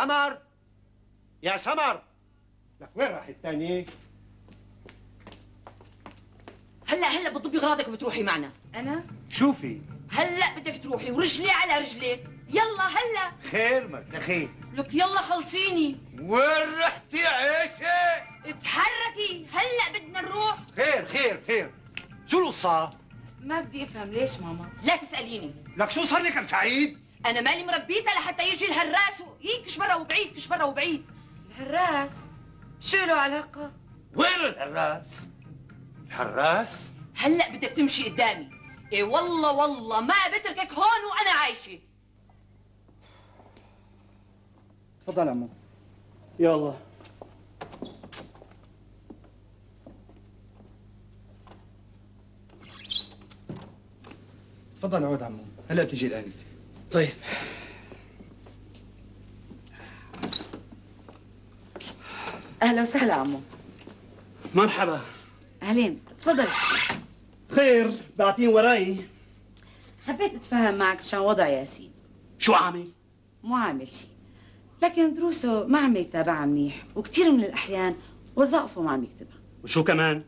سمر، يا سمر، لك وين راح الثانية؟ هلا بتضبي اغراضك وبتروحي معنا. انا؟ شوفي هلا بدك تروحي ورجلي على رجليك، يلا هلا. خير مرت خير. لك يلا خلصيني. وين رحتي عيشة؟ اتحركي هلا بدنا نروح. خير خير خير، شو القصة؟ ما بدي افهم ليش ماما؟ لا تسأليني. لك شو صار لك ام سعيد؟ أنا مالي مربيتها لحتى يجي الهراس ويكش برا وبعيد كش برا وبعيد. الهراس؟ شو له علاقة؟ وين الهراس؟ الهراس؟ هلا بدك تمشي قدامي. إيه والله ما بتركك هون وأنا عايشة. تفضل عمو. يلا تفضل اقعد عمو، هلا بتجي الآنسة. طيب. اهلا وسهلا عمو. مرحبا. اهلين، تفضل. خير، بعتين وراي. حبيت اتفاهم معك مشان وضع ياسين. شو عامل؟ مو عامل شيء، لكن دروسه ما عم يتابعها منيح، وكثير من الاحيان وظائفه ما عم يكتبها. وشو كمان؟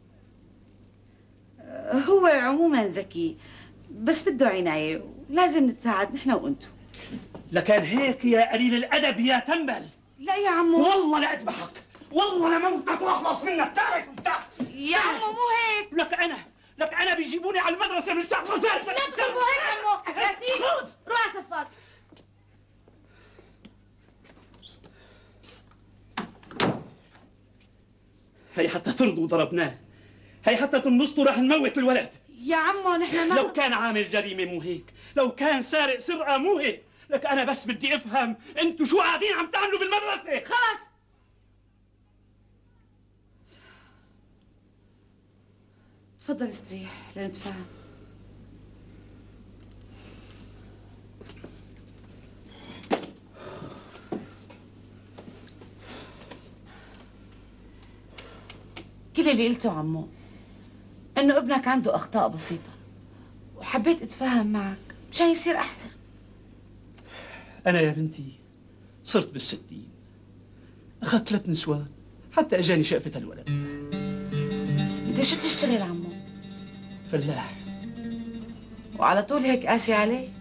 هو عموما ذكي، بس بده عناية ولازم نتساعد نحن وانتو. لكان هيك يا قليل الادب يا تنبل. لا يا عمو، والله لا اذبحك، والله لموتك واخلص منك. تعرف افتح يا عمو مو هيك. لك انا بيجيبوني على المدرسه من الساعه 12. لا تصرفوا هيك عمو. ياسين روح على صفك. هي حتى ترضوا ضربناه، هي حتى تنبسطوا رح نموت الولد. يا عمو نحن ما لو كان عامل جريمه مو هيك، لو كان سارق سرقه مو هيك. لك انا بس بدي افهم انتوا شو قاعدين عم تعملوا بالمدرسه. خلص. تفضل استريح لنتفاهم. كل اللي قلته عمو انه ابنك عنده اخطاء بسيطه، وحبيت اتفاهم معك مشان يصير احسن. انا يا بنتي صرت بال60، اخذت 3 نسوان حتى اجاني شقفه الولد. انت شو بتشتغل عمو؟ فلاح. وعلى طول هيك قاسي عليه؟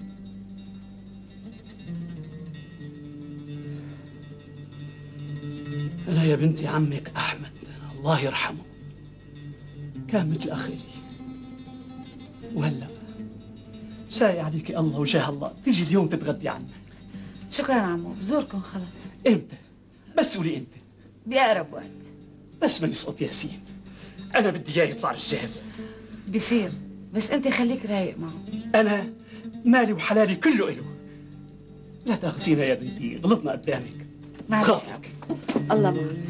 انا يا بنتي عمك احمد الله يرحمه كان مثل اخي لي، وهلا ساي عليك الله وجاه الله تيجي اليوم تتغدي عنا. شكرا عمو، بزوركم خلص. امتى؟ بس قولي امتى. بأقرب وقت. بس ما يسقط ياسين، انا بدي اياه يطلع رجال. بصير، بس انت خليك رايق معه. انا مالي وحلالي كله إله. لا تاخذينا يا بنتي، غلطنا قدامك. معلش الله معك.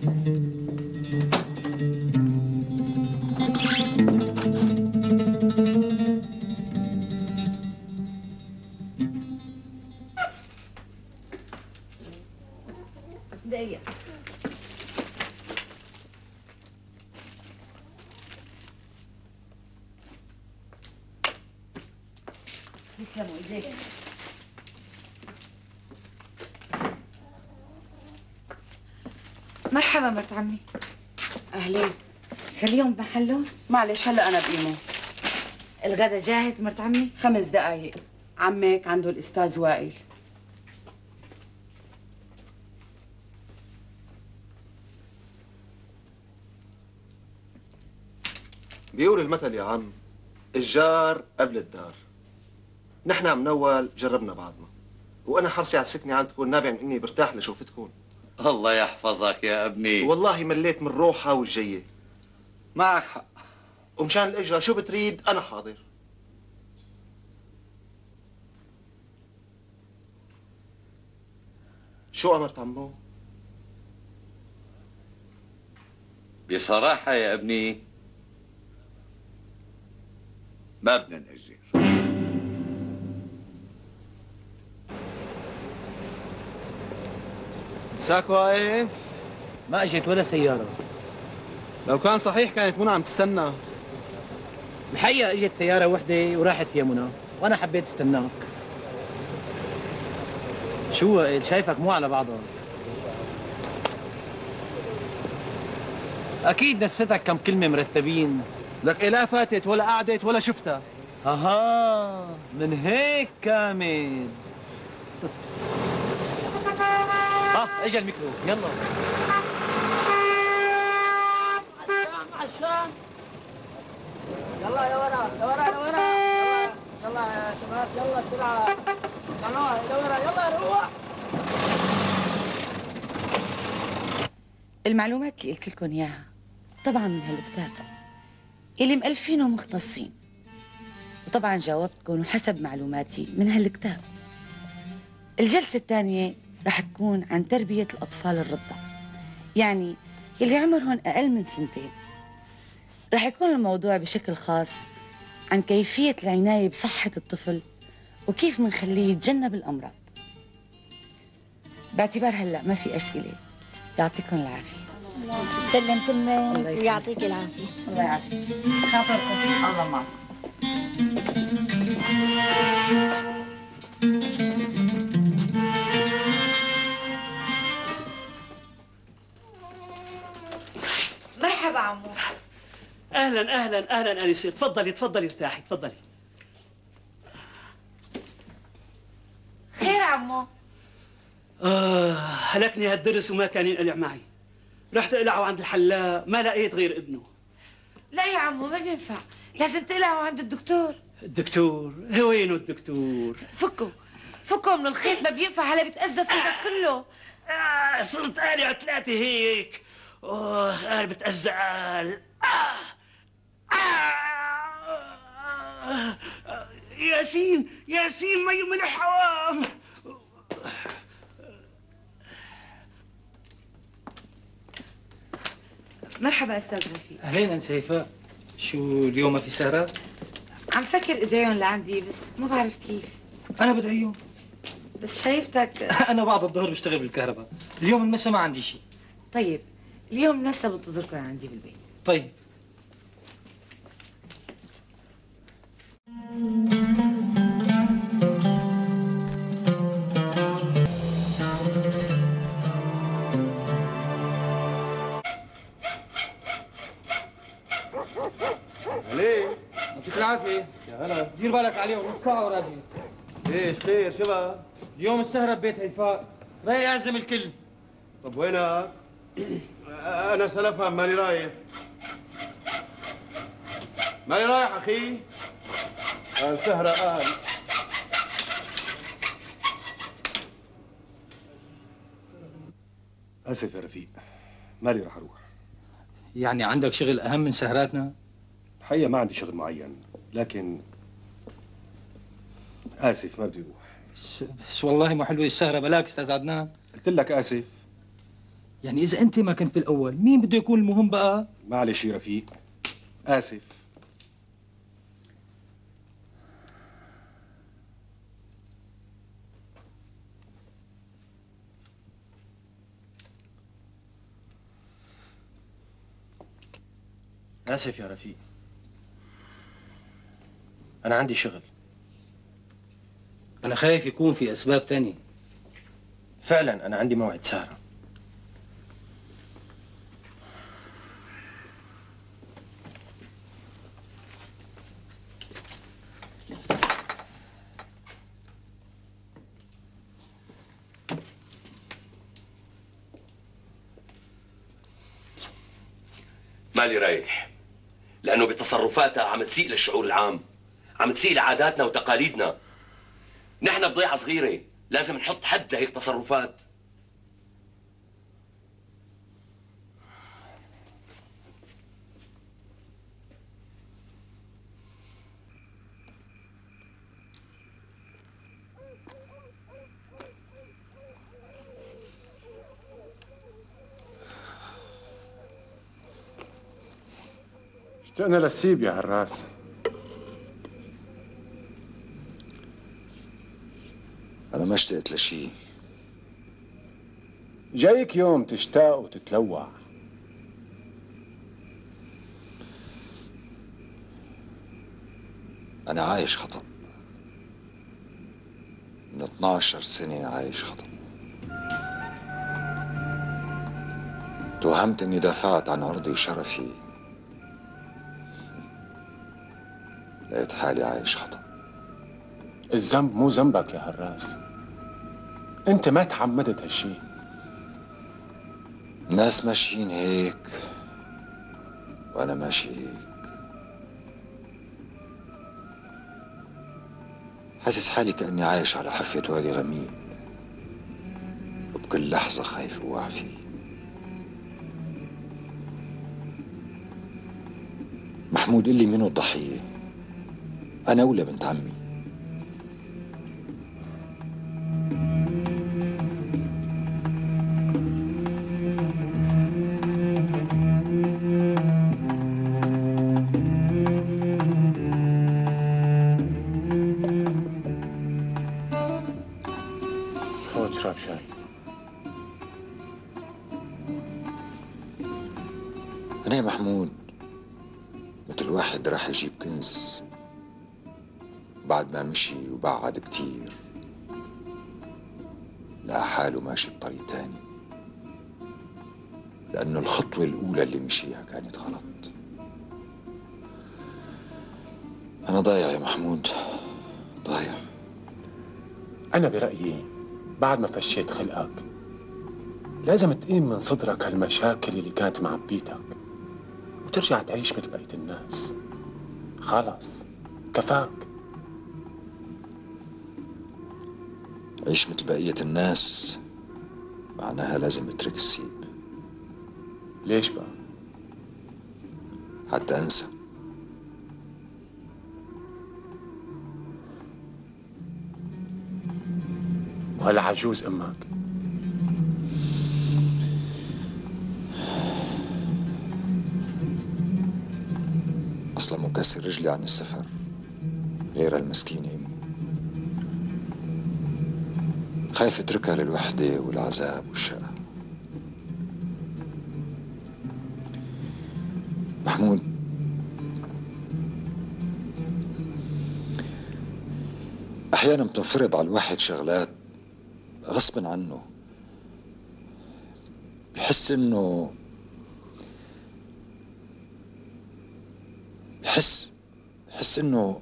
دقيقة. يسلموا ايديك. مرحبا مرت عمي. اهلين. خليهم بمحلهم. معلش هلا انا بقيمه. الغدا جاهز مرت عمي؟ 5 دقايق. عمك عنده الاستاذ وائل. بيقول المثل يا عم، الجار قبل الدار. نحن عم نول جربنا بعضنا، وانا حرصي على السكنه عندكم نابع من اني برتاح لشوفتكم. الله يحفظك يا ابني. والله مليت من روحها والجيه. معك حق. ومشان الاجره شو بتريد انا حاضر. شو امرت عمو؟ بصراحة يا ابني ما بدنا نأجر. مساك واقف؟ ما اجت ولا سيارة. لو كان صحيح كانت منى عم تستنى. الحقيقة اجت سيارة وحدة وراحت فيها منى، وانا حبيت استناك. شو وائل شايفك مو على بعضها. اكيد نسفتك كم كلمه مرتبين. لك إيه لا فاتت ولا قعدت ولا شفتها. اها من هيك كامد. اجا الميكرو يلا. عشان يلا لورا لورا لورا يلا يا شباب يلا بسرعه يلا لورا يلا روح. المعلومات اللي قلت لكم اياها طبعا من هالكتاب اللي مؤلفينه مختصين، وطبعا جاوبتكم وحسب معلوماتي من هالكتاب. الجلسة الثانية رح تكون عن تربية الأطفال الرضع، يعني اللي عمرهم أقل من 2 سنين. رح يكون الموضوع بشكل خاص عن كيفية العناية بصحة الطفل وكيف منخليه يتجنب الأمراض. باعتبار هلأ ما في أسئلة، يعطيكم العافية. سلمتنا الله يسلمك. ويعطيك العافية. الله يعافيك. خاطركم. الله معكم. مرحبا عمو. اهلا اهلا اهلا انسه، تفضلي تفضلي ارتاحي تفضلي. خير عمو. هلكني هالدرس وما كان ينقلع معي. رحت اقلعه عند الحلاق ما لقيت غير ابنه. لا يا عمو ما بينفع، لازم تقلعوا عند الدكتور. الدكتور وينه الدكتور؟ فكوا من الخيط، ما بينفع هلا بتأذى فيك كله. صرت قالع 3 هيك. انا بتأذى. ياسين ياسين مي ملح حوام. مرحبا استاذ رفيق. اهلين انسه هيفاء. شو اليوم ما في سهرات؟ عم فكر ادعيهم لعندي بس ما بعرف كيف. انا بدعيهم. بس شايفتك. انا بعد الظهر بشتغل بالكهرباء، اليوم المسا ما عندي شيء. طيب اليوم نفسه بنتظركم عندي بالبيت. طيب. ليه؟ يعطيك العافية. يا هلا. دير بالك عليهم نص ساعة وراجع. ليش خير شباب؟ اليوم السهرة ببيت هيفاء، رايح أعزم الكل. طب وينك؟ أنا سلفهم ماني رايح. ماني رايح أخي. السهرة قال. آسف يا رفيق، مالي رح أروح. يعني عندك شغل أهم من سهراتنا؟ الحقيقة ما عندي شغل معين، لكن آسف ما بدي أروح. بس والله ما حلوة السهرة، بلاك أستاذ عدنان. قلت لك آسف. يعني إذا أنت ما كنت بالأول، مين بده يكون المهم بقى؟ معلش يا رفيق، آسف. آسف يا رفيق، أنا عندي شغل. أنا خايف يكون في أسباب تانية. فعلا أنا عندي موعد سهرة. مالي رايح لأنه بتصرفاتها عم تسيء للشعور العام، عم تسيء لعاداتنا وتقاليدنا. نحن بضيعة صغيرة، لازم نحط حد لهيك تصرفات. اشتقنا للسيب يا هراس. أنا ما اشتقت لشيء. جايك يوم تشتاق وتتلوع. أنا عايش خطأ، من 12 سنة عايش خطأ. توهمت اني دافعت عن عرضي وشرفي، لقيت حالي عايش خطأ. الذنب مو ذنبك يا هراس، انت ما تعمدت هالشي. الناس ماشيين هيك وانا ماشي هيك، حاسس حالي كأني عايش على حافة وادي غميق، وبكل لحظة خايف اوقع فيه. محمود قل لي منو الضحية، أنا ولا بنت عمي؟ خذ اشرب شاي. أنا يا محمود مثل واحد راح يجيب كنز، بعد ما مشي وبعد كتير لقى حاله ماشي بطريق تاني، لأنه الخطوة الأولى اللي مشيها كانت غلط. أنا ضايع يا محمود، ضايع. أنا برأيي بعد ما فشيت خلقك لازم تقيم من صدرك هالمشاكل اللي كانت معبيتك وترجع تعيش مثل بقية الناس. خلص كفاك. عيش مثل بقية الناس معناها لازم اترك السيب. ليش بقى؟ حتى انسى. وهلا عجوز امك اصلا مكسر رجلي عن السفر، غير المسكينة امي. خايف اتركها للوحدة والعذاب والشقة. محمود، احيانا بتنفرض على الواحد شغلات غصبا عنه، بحس انه بحس انه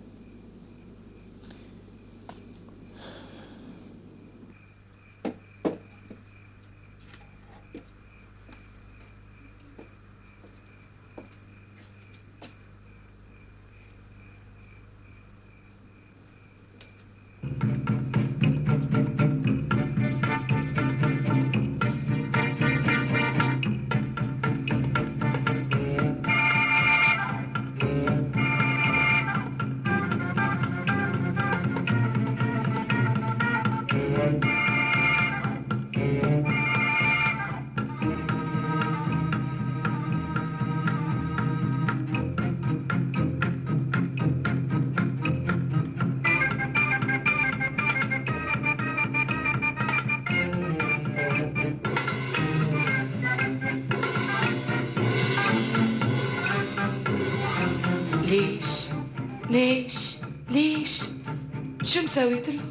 ليش شو مسويت له؟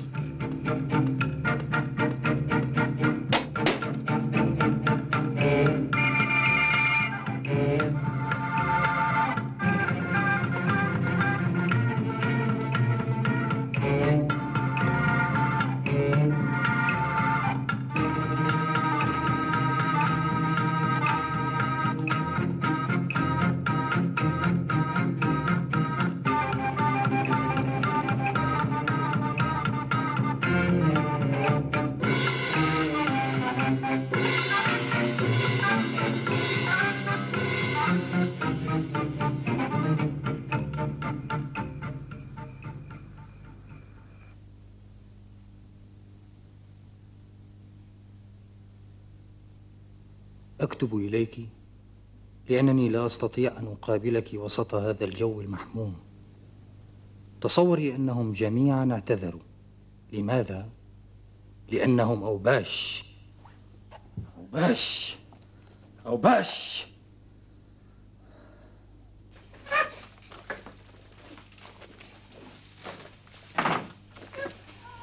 أكتب إليك لأنني لا أستطيع أن أقابلك وسط هذا الجو المحموم. تصوري أنهم جميعا اعتذروا. لماذا؟ لأنهم أوباش.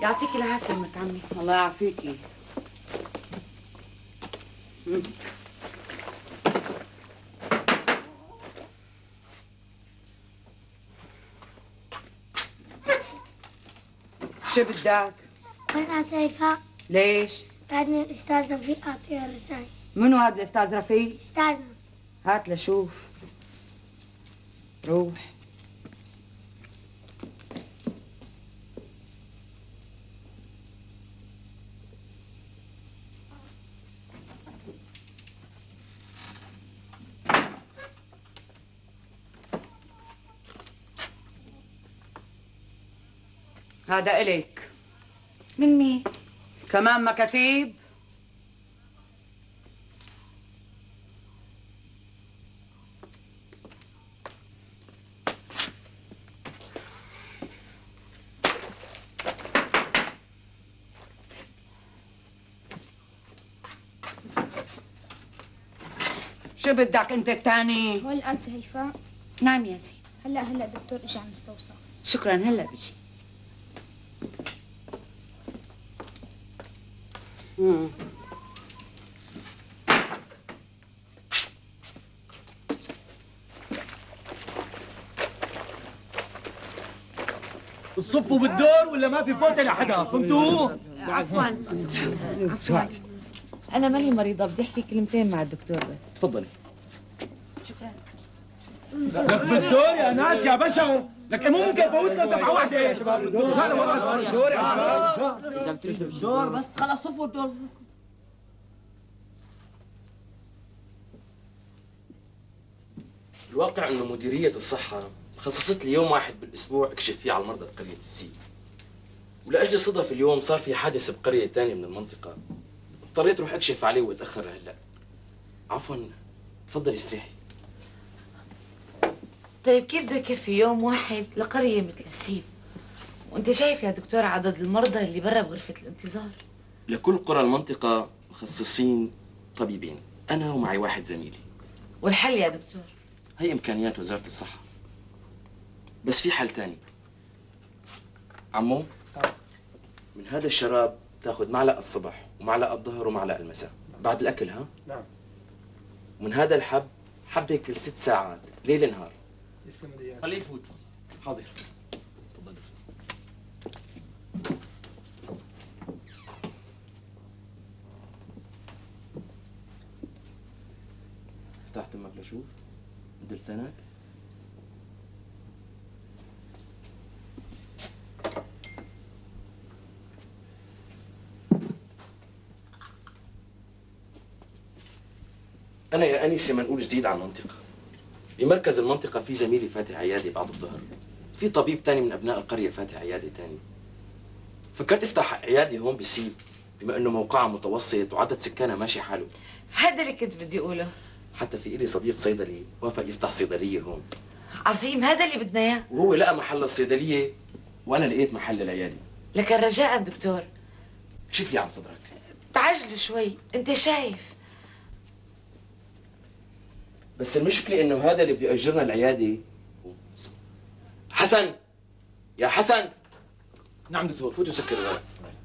يعطيك العافيه مرت عمي. الله يعافيكي. شو بدك؟ أنا سيفاء. ليش؟ بعدني الأستاذ رفيق أعطيها الرسائل. منو هذا الأستاذ رفيق؟ أستاذنا. هات لشوف. روح. هذا إلك. من مين؟ كمان مكاتيب؟ شو بدك انت الثاني؟ هو الآن سيفاء. نعم ياسين. هلا دكتور اجى على المستوصف. شكرا هلا بجي. تصفوا بالدور ولا ما في فوتة لحدا؟ فهمتوا؟ عفوا عفوا انا ماني مريضه، بدي احكي كلمتين مع الدكتور بس. تفضلي. شكرا. لك بالدور يا ناس يا بشر، لك مو ممكن فوتنا دفعه واحده يا شباب. الدور الدور يا شباب. اذا بتريدوا الدور بس خلص صفوا الدور. الواقع انه مديرية الصحة خصصت لي يوم واحد بالاسبوع اكشف فيه على المرضى بقرية السيل. ولاجل صدف اليوم صار في حادث بقرية ثانية من المنطقة. اضطريت اروح اكشف عليه واتاخر هلا. عفوا تفضلي استريحي. طيب كيف بده يكفي يوم واحد لقرية مثل السيب؟ وانت شايف يا دكتور عدد المرضى اللي برا بغرفة الانتظار. لكل قرى المنطقة مخصصين طبيبين، انا ومعي واحد زميلي. والحل يا دكتور؟ هي امكانيات وزارة الصحة. بس في حل تاني. عمو، من هذا الشراب تاخذ معلقة الصبح ومعلقة الظهر ومعلقة المساء بعد الاكل. ها؟ نعم. ومن هذا الحب حبة كل 6 ساعات ليل نهار. يسلم ايديك. خليه يفوت. حاضر. تفضل. فتحت تمك لشوف؟ مد لسانك. أنا يا أنسة منقول جديد على المنطقة. بمركز المنطقة في زميلي فاتح عيادة بعد الظهر. في طبيب تاني من أبناء القرية فاتح عيادة تاني. فكرت أفتح عيادة هون بالسيب بما إنه موقعها متوسط وعدد سكانها ماشي حاله. هذا اللي كنت بدي أقوله. حتى في إلي صديق صيدلي وافق يفتح صيدلية هون. عظيم، هذا اللي بدنا إياه. وهو لقى محل الصيدلية وأنا لقيت محل العيادة. لكن رجاء دكتور كشف لي عن صدرك. تعجلوا شوي، أنت شايف. بس المشكلة إنه هذا اللي بده يأجرنا العيادة. حسن، يا حسن. نعم دكتور. فوت وسكر الورق.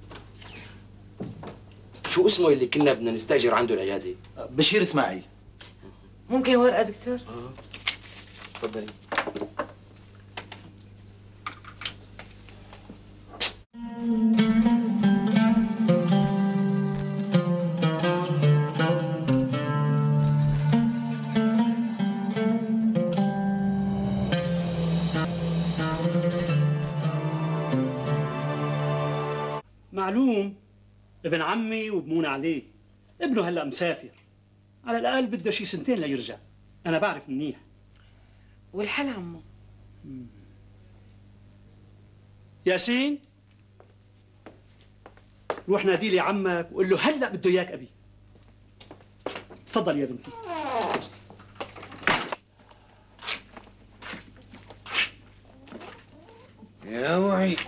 شو اسمه اللي كنا بدنا نستأجر عنده العيادة؟ بشير اسماعيل. ممكن ورقة دكتور؟ تفضلي. معلوم ابن عمي وبمون عليه. ابنه هلا مسافر، على الاقل بده شي 2 ليرجع. انا بعرف منيح. والحل عمو؟ ياسين، روح نادي لي عمك وقول له هلا بده اياك ابي. تفضل يا بنتي. يا وعي.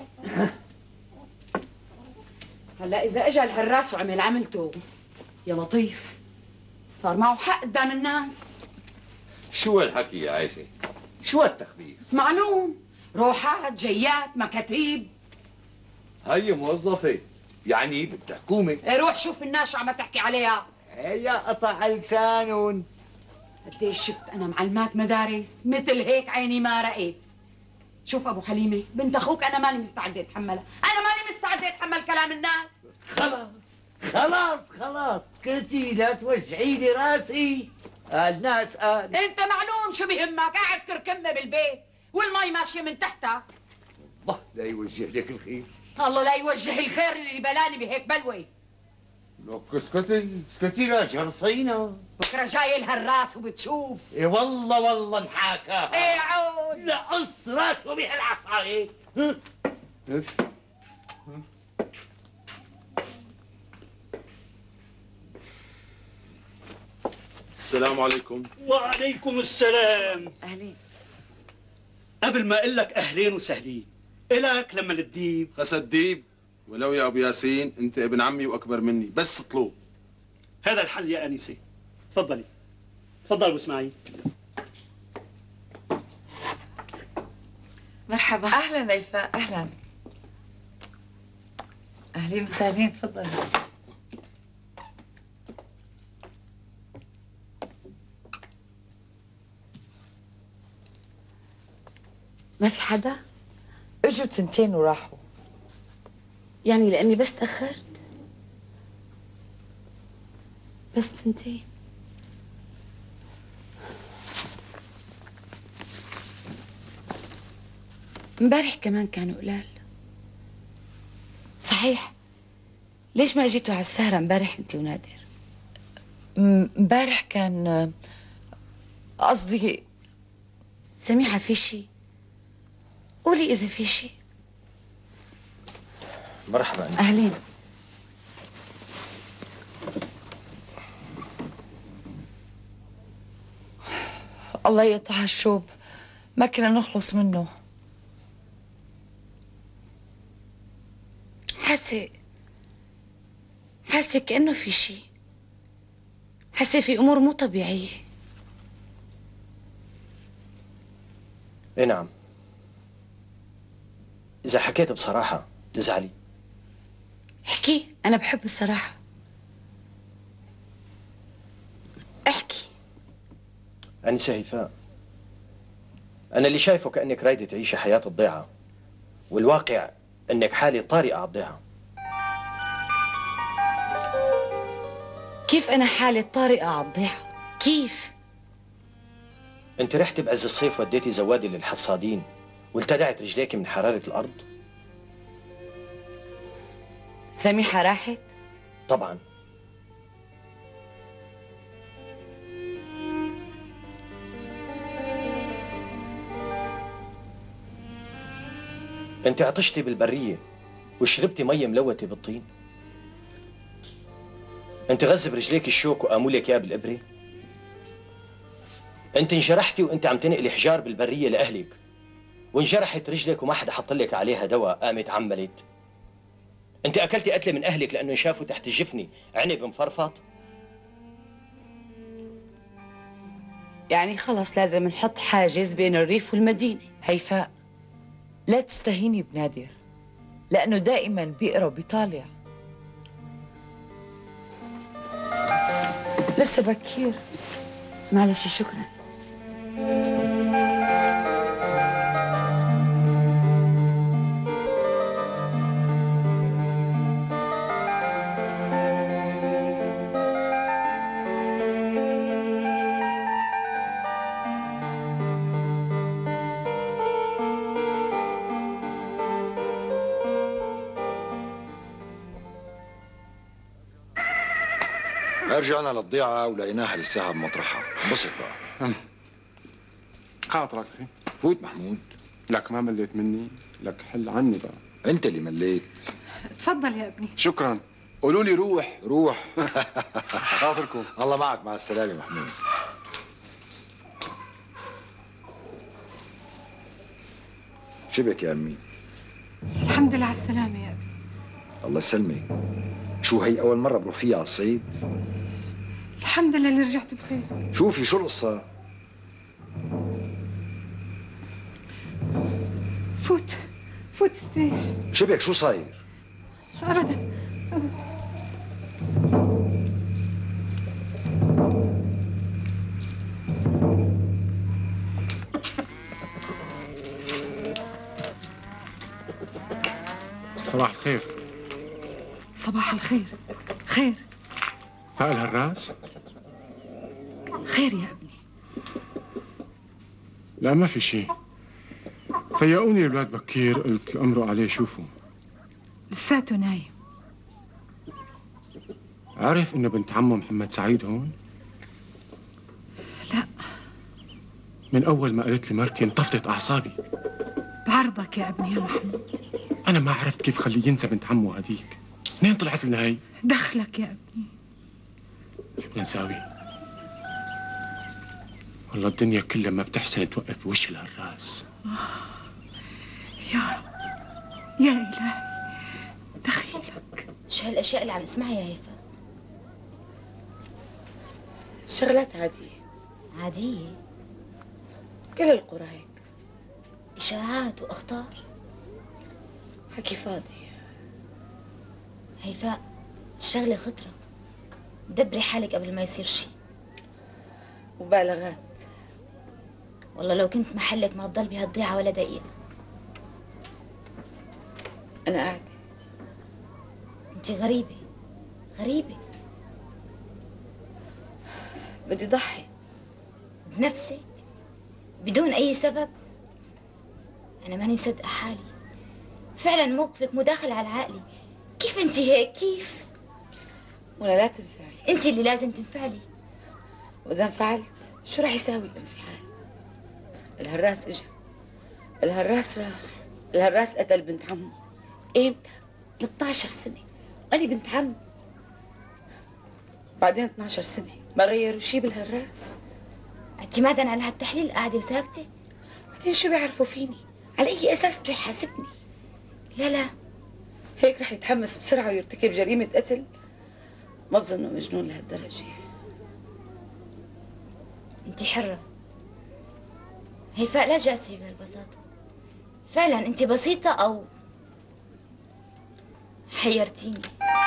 هلا إذا إجا الهراس وعمل عملته يا لطيف صار معه حق قدام الناس. شو هالحكي يا عايشة؟ شو هالتخبيص؟ معلوم، روحات جيات مكاتيب. هي موظفة يعني بدها حكومة. روح شوف الناس شو عم تحكي عليها. هي قطع لسانهم. قديش شفت انا معلمات مدارس مثل هيك عيني ما رأيت. شوف ابو حليمه بنت اخوك انا ماني مستعده اتحملها، انا ماني مستعده اتحمل كلام الناس. خلاص اسكتي لا توجعي لي راسي. الناس قال انت معلوم شو بيهمك، قاعد كركمه بالبيت والمي ماشيه من تحتها. الله لا يوجه لك الخير. الله لا يوجه الخير اللي بلاني بهيك بلوه. لك اسكتي لا جرصينا. بكره جاي لها الراس وبتشوف. اي والله انحاكاها. ايه عود لا قص راسه بهالعصايه. السلام عليكم. وعليكم السلام. اهلين. قبل ما اقول لك اهلين وسهلين، الك لما الديب خسد ديب ولو يا ابو ياسين انت ابن عمي واكبر مني، بس اطلب. هذا الحل يا انسه. تفضلي. تفضل ابو اسماعيل. مرحبا. اهلا هيفاء. اهلا. اهلين وسهلين. تفضلي. ما في حدا؟ اجوا تنتين وراحوا. يعني لاني بس تاخرت؟ بس تنتين. امبارح كمان كانوا قلال. صحيح، ليش ما اجيتوا على السهرة امبارح انت ونادر؟ امبارح كان قصدي. سميحة في شي؟ قولي إذا في شي. مرحبا أنسة. أهلين. الله يقطع الشوب، ما كنا نخلص منه. حاسة كأنه في شي، حاسة في أمور مو طبيعية. إيه نعم، إذا حكيت بصراحة تزعلي. احكي، أنا بحب الصراحة. احكي. أنسة هيفاء، أنا اللي شايفه كأنك رايدة تعيشي حياة الضيعة، والواقع أنك حالة طارئة على الضيعة. كيف أنا حالة طارئة على الضيعة؟ كيف؟ أنت رحتي بعز الصيف وديتي زوادي للحصادين والتدعت رجليك من حرارة الأرض؟ سميحة راحت؟ طبعا. أنت عطشتي بالبرية وشربتي مية ملوثة بالطين. أنت غزب رجليك الشوك وقامولك إياه بالإبرة. أنت انجرحتي وأنت عم تنقلي حجار بالبرية لأهلك، وانجرحت رجلك وما حدا حط لك عليها دواء، قامت عملت. أنت أكلتي قتلة من أهلك لأنه شافوا تحت الجفنة عنب مفرفط. يعني خلص لازم نحط حاجز بين الريف والمدينة. هيفاء، لا تستهيني بنادر، لأنه دائما بيقرا وبيطالع. لسه بكير. معلش، شكرا. رجعنا للضيعة ولقيناها لساها بمطرحها. انبسط بقى. خاطرك اخي. فوت محمود. لك ما مليت مني، لك حل عني بقى. انت اللي مليت. تفضل يا ابني. شكرا. قولوا لي روح. روح. خاطركم. الله معك، مع السلامة محمود. شبك يا أمي؟ الحمد لله على السلامة يا ابني. الله يسلمك. شو هي أول مرة بروح فيها على الصعيد؟ الحمد لله اللي رجعت بخير. شوفي شو القصة؟ فوت استريح. شبك شو صاير؟ أبدا. صباح الخير. صباح الخير. خير. فاق الهراس؟ خير يا ابني. لا ما في شيء. فيقوني الولاد بكير، قلت امروا عليه شوفوا. لساته نايم. عارف انه بنت عمه محمد سعيد هون؟ لا. من اول ما قالت لي مرتي انطفت اعصابي. بعرضك يا ابني يا محمود. انا ما عرفت كيف خليه ينسى بنت عمه هديك. منين طلعت لنا هي؟ دخلك يا ابني. شو بدنا نساوي؟ والله الدنيا كلها ما بتحسن توقف بوش الهراس. يا رب يا إلهي دخيلك. شو هالاشياء اللي عم اسمعها يا هيفا؟ شغلات عادية. عادية؟ كل القرى هيك. اشاعات واخطار. حكي فاضي. هيفاء الشغلة خطرة، دبري حالك قبل ما يصير شي. مبالغات. والله لو كنت محلك ما بضل بهالضيعة ولا دقيقة. أنا قاعدة. أنت غريبة غريبة. بدي ضحي بنفسك بدون أي سبب. أنا ماني مصدقة حالي، فعلا موقفك مداخلة على عقلي. كيف أنت هيك؟ كيف؟ ولا لا تنفعلي. أنت اللي لازم تنفعلي. وإذا انفعلت شو رح يساوي الانفعال؟ الهراس اجا، الهراس راح، الهراس قتل بنت عمه. امتى؟ من 12 سنة، أنا بنت عم. بعدين 12 سنة ما غيروا شي بالهراس. اعتمادا على هالتحليل قاعدة وساكتة؟ بعدين شو بيعرفوا فيني؟ على أي أساس بده يحاسبني؟ لا هيك رح يتحمس بسرعة ويرتكب جريمة قتل؟ ما بظنه مجنون لهالدرجة. أنت حرة هيفاء، لا جاسفي بهالبساطة. فعلا أنت بسيطة أو حيرتيني.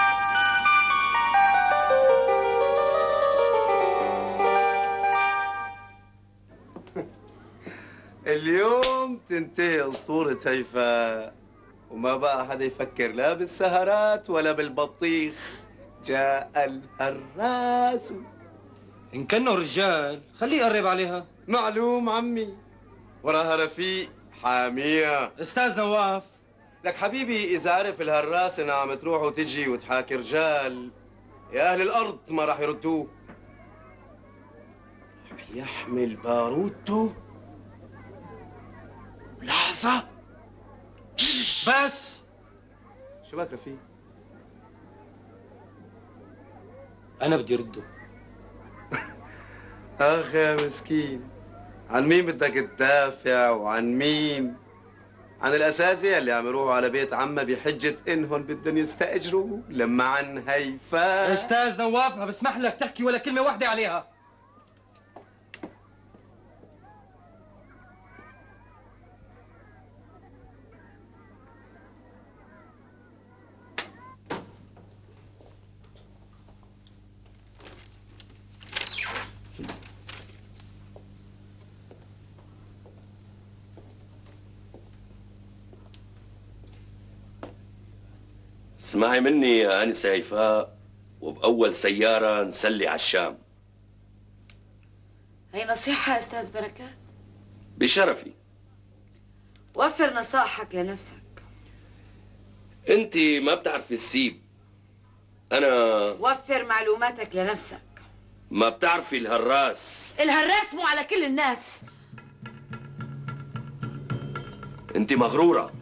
اليوم تنتهي أسطورة هيفاء، وما بقى حدا يفكر لا بالسهرات ولا بالبطيخ. جاء الهراس. إن كانه رجال خليه يقرب عليها. معلوم عمي، وراها رفيق حامية. أستاذ نواف، لك حبيبي إذا عرف الهراس إنها عم تروح وتجي وتحاكي رجال، يا أهل الأرض ما راح يردوه. رح يحمل باروته. لحظة بس. شو بك رفيق؟ أنا بدي رده. آخ يا مسكين، عن مين بدك تدافع وعن مين؟ عن الأساتذة اللي عم يروحوا على بيت عمه بحجة إنهم بدهم يستأجروا، لما عن هيفاء. أستاذ نواف ما بسمح لك تحكي ولا كلمة واحدة عليها. اسمعي مني يا أنسة هيفاء، وبأول سيارة نسلي على الشام. هي نصيحة أستاذ بركات؟ بشرفي. وفر نصائحك لنفسك. أنت ما بتعرفي السيب. أنا وفر معلوماتك لنفسك. ما بتعرفي الهراس. الهراس مو على كل الناس. أنت مغرورة.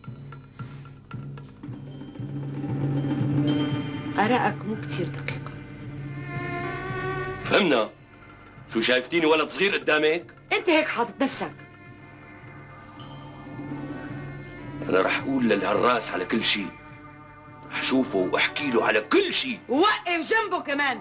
آرائك مو كتير دقيقة. فهمنا؟ شو شايفتيني ولد صغير قدامك؟ أنت هيك حاطط نفسك. أنا رح أقول للهراس على كل شيء. رح أشوفه وأحكي له على كل شيء. ووقف جنبه كمان.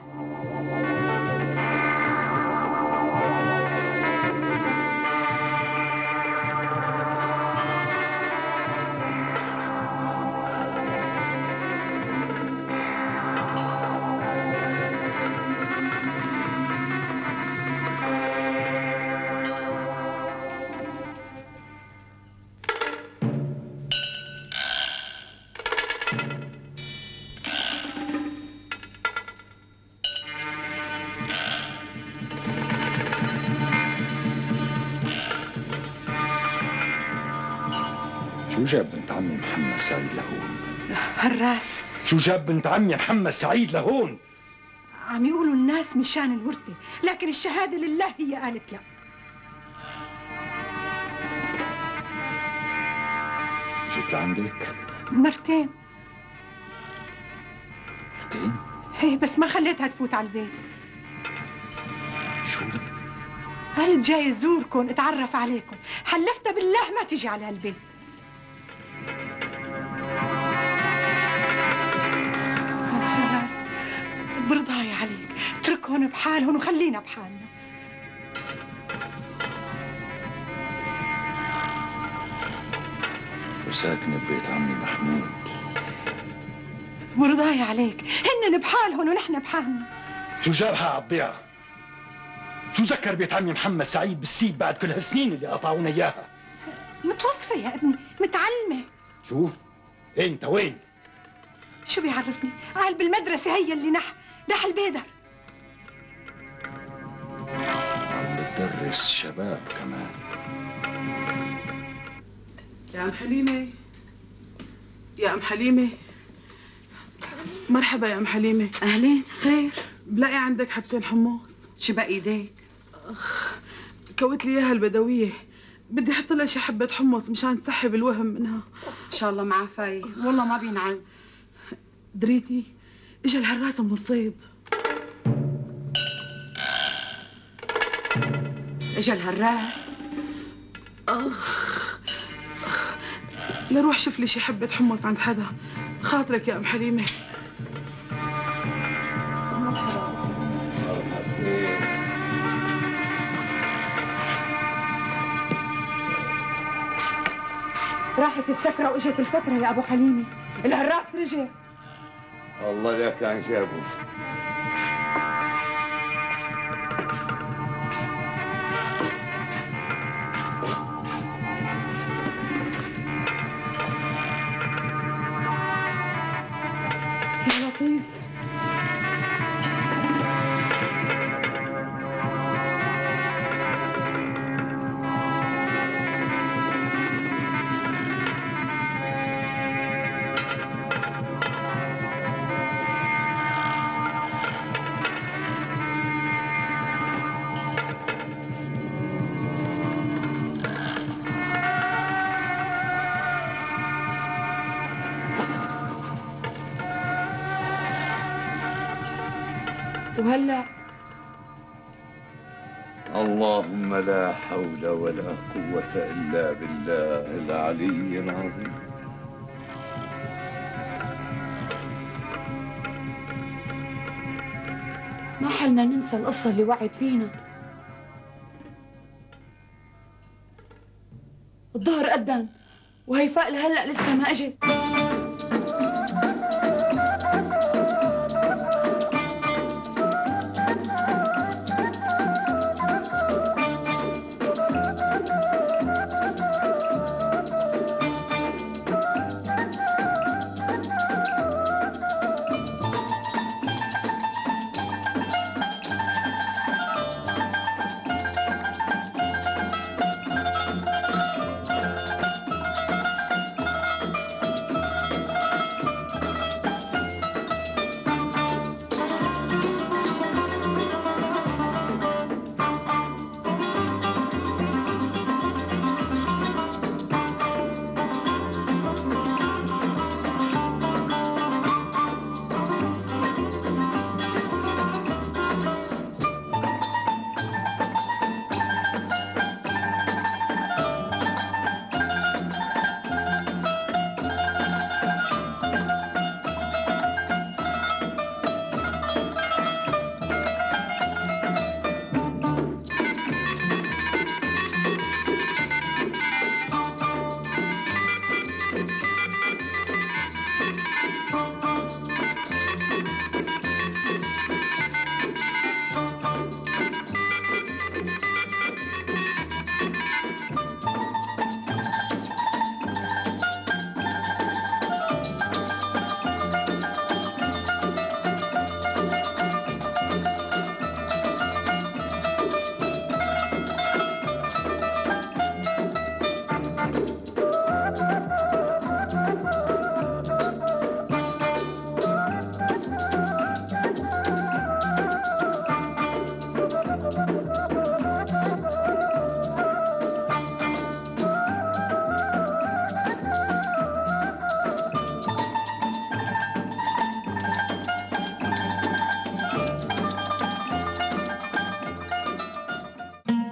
شو جاب بنت عمي محمد سعيد لهون؟ هالراس شو جاب بنت عمي محمد سعيد لهون؟ عم يقولوا الناس مشان الورثة، لكن الشهادة لله هي قالت لا. جيت لعندك؟ مرتين. مرتين؟ هي بس ما خليتها تفوت على البيت. شو؟ قالت جاي ازوركم اتعرف عليكم، حلفتها بالله ما تيجي على هالبيت. راس برضاي عليك، اتركهم بحالهم وخلينا بحالنا. وساكنة ببيت عمي محمود. برضاي عليك، هن بحالهم ونحن بحالنا. شو جابها على الضيعة؟ شو ذكر بيت عمي محمد سعيد بالسيب بعد كل هالسنين اللي قطعونا اياها؟ متوظفة يا ابني، متعلمة. شو؟ انت وين؟ شو بيعرفني؟ قال بالمدرسة هي اللي نح البيدر. عم بتدرس شباب كمان. يا ام حليمة، يا ام حليمة، مرحبا يا ام حليمة. اهلين، خير؟ بلاقي عندك حبتين حمص. شو بايديك؟ كوت لي اياها البدوية، بدي احط لها شي حبة حمص مشان تسحب الوهم منها. ان شاء الله معاه فاي، والله ما بينعز. دريتي اجا الهراس من الصيد. اجا الهراس؟ لروح شوف لي شي حبة حمص عند حدا، خاطرك يا ام حليمة. راحت السكرة واجت الفترة يا ابو حليمة، الهراس رجع. الله لا كان جابه. يا لطيف. وهلا اللهم لا حول ولا قوة إلا بالله العلي العظيم. ما حلنا ننسى القصة اللي وعد فينا. الظهر أذن وهيفاء لهلا لسه ما اجت.